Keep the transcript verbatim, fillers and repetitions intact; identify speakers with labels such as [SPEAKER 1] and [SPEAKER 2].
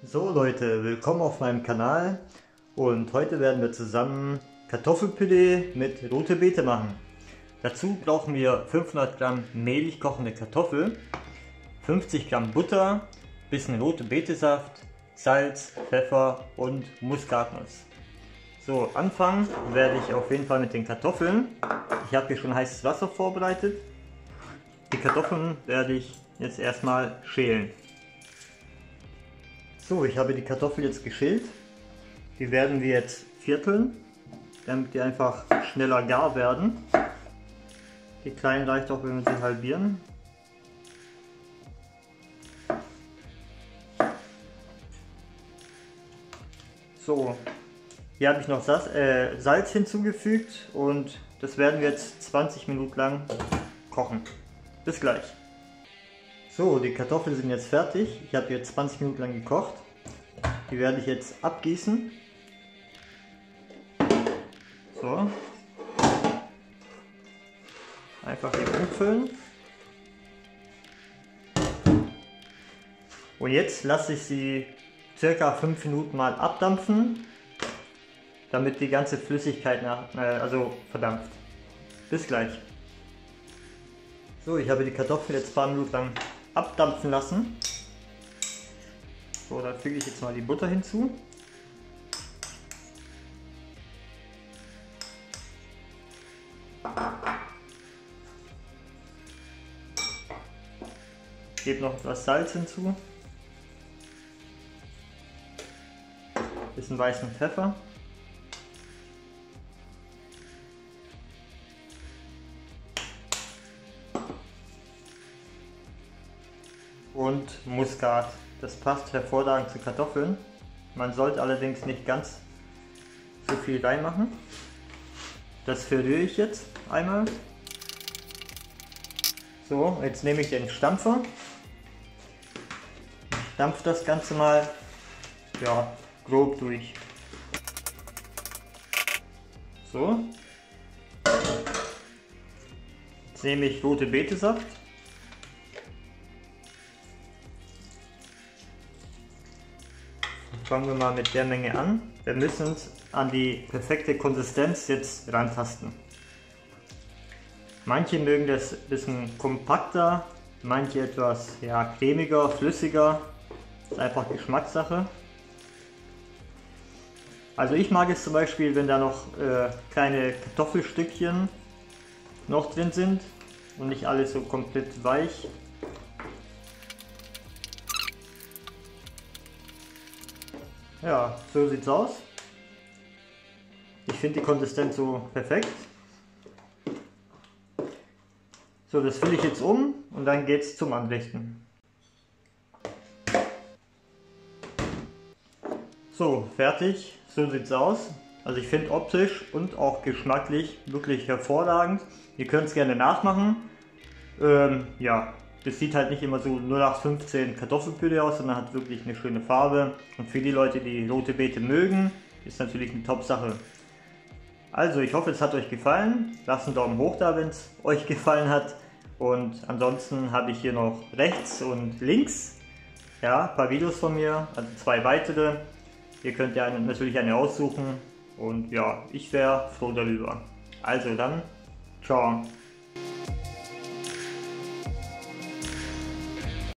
[SPEAKER 1] So Leute, willkommen auf meinem Kanal und heute werden wir zusammen Kartoffelpüree mit rote Beete machen. Dazu brauchen wir fünfhundert Gramm mehlig kochende Kartoffel, fünfzig Gramm Butter, bisschen rote Betesaft, Salz, Pfeffer und Muskatnuss. So, anfangen werde ich auf jeden Fall mit den Kartoffeln. Ich habe hier schon heißes Wasser vorbereitet. Die Kartoffeln werde ich jetzt erstmal schälen. So, ich habe die Kartoffel jetzt geschält. Die werden wir jetzt vierteln, damit die einfach schneller gar werden. Die kleinen reicht auch, wenn wir sie halbieren. So, hier habe ich noch Salz hinzugefügt und das werden wir jetzt zwanzig Minuten lang kochen. Bis gleich. So, die Kartoffeln sind jetzt fertig. Ich habe jetzt zwanzig Minuten lang gekocht. Die werde ich jetzt abgießen. So. Einfach hier umfüllen. Und jetzt lasse ich sie circa fünf Minuten mal abdampfen, damit die ganze Flüssigkeit nach, äh, also verdampft. Bis gleich. So, ich habe die Kartoffeln jetzt ein paar Minuten lang abdampfen lassen. So, da füge ich jetzt mal die Butter hinzu. Ich gebe noch etwas Salz hinzu. Bisschen weißen Pfeffer. Und Muskat. Das passt hervorragend zu Kartoffeln. Man sollte allerdings nicht ganz so viel reinmachen. Das verrühre ich jetzt einmal. So, jetzt nehme ich den Stampfer. Ich dampfe das Ganze mal ja, grob durch. So. Jetzt nehme ich rote Betesaft. Fangen wir mal mit der Menge an. Wir müssen uns an die perfekte Konsistenz jetzt rantasten. Manche mögen das ein bisschen kompakter, manche etwas ja, cremiger, flüssiger. Das ist einfach Geschmackssache. Also ich mag es zum Beispiel, wenn da noch äh, kleine Kartoffelstückchen noch drin sind und nicht alles so komplett weich. Ja, so sieht's aus. Ich finde die Konsistenz so perfekt. So, das fülle ich jetzt um und dann geht's zum Anrichten. So, fertig. So sieht's aus. Also ich finde optisch und auch geschmacklich wirklich hervorragend. Ihr könnt es gerne nachmachen. Ähm, ja. Das sieht halt nicht immer so null acht fünfzehn Kartoffelpüree aus, sondern hat wirklich eine schöne Farbe. Und für die Leute, die rote Beete mögen, ist natürlich eine Top-Sache. Also ich hoffe, es hat euch gefallen. Lasst einen Daumen hoch da, wenn es euch gefallen hat. Und ansonsten habe ich hier noch rechts und links ja, ein paar Videos von mir, also zwei weitere. Ihr könnt ja natürlich eine aussuchen. Und ja, ich wäre froh darüber. Also dann, ciao.